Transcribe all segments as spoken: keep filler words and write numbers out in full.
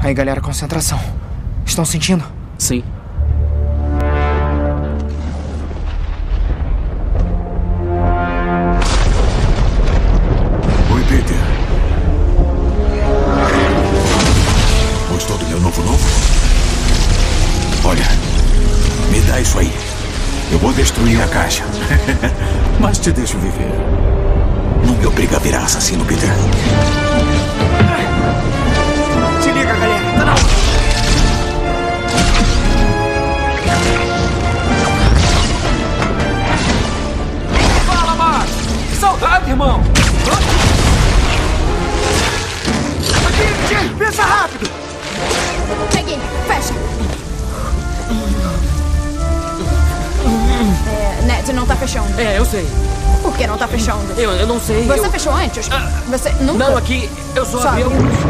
Aí, galera, concentração. Estão sentindo? Sim. Oi, Peter. Gostou do meu novo novo? Olha, me dá isso aí. Eu vou destruir a caixa. Mas te deixo viver. Não me obriga a virar assassino, Peter. Se liga, galera. Tá na hora. Fala, Max! Que saudade, irmão! Aqui, aqui, pensa rápido! Peguei, fecha. É, Ned, não tá fechando. É, eu sei. Por que não tá fechando? Eu, eu não sei. Você eu... fechou antes? Ah, Você nunca? Não, aqui eu só, Só abri abriu. alguns.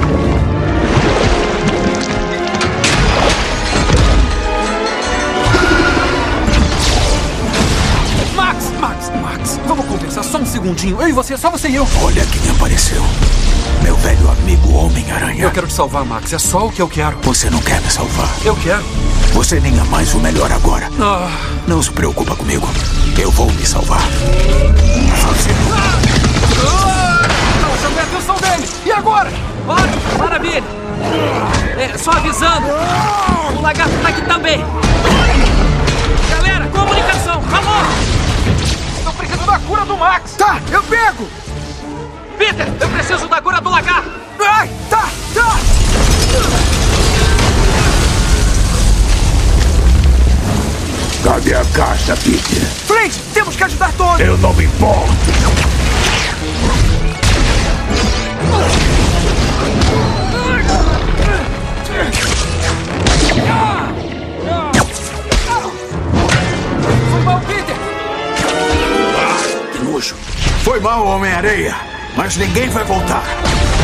Max, Max, Max, vamos conversar só um segundinho. Eu e você, só você e eu. Olha quem apareceu. Meu velho amigo Homem-Aranha. Eu quero te salvar, Max. É só o que eu quero. Você não quer me salvar. Eu quero. Você nem é mais o melhor agora. Ah. Não se preocupa comigo. Eu vou me salvar. Ah! Não, chamei a atenção dele. E agora? Ótimo, maravilha. É, só avisando. O lagarto tá aqui também. Galera, comunicação. Alô? Eu preciso da cura do Max. Tá, eu pego! Peter, eu preciso da cura do lagarto. Ai, tá, tá! Cadê a caixa, Peter? Flint, temos que ajudar todos! Eu não me importo. Foi mal, Peter. Que nojo. Foi mal, Homem-Areia. Mas ninguém vai voltar.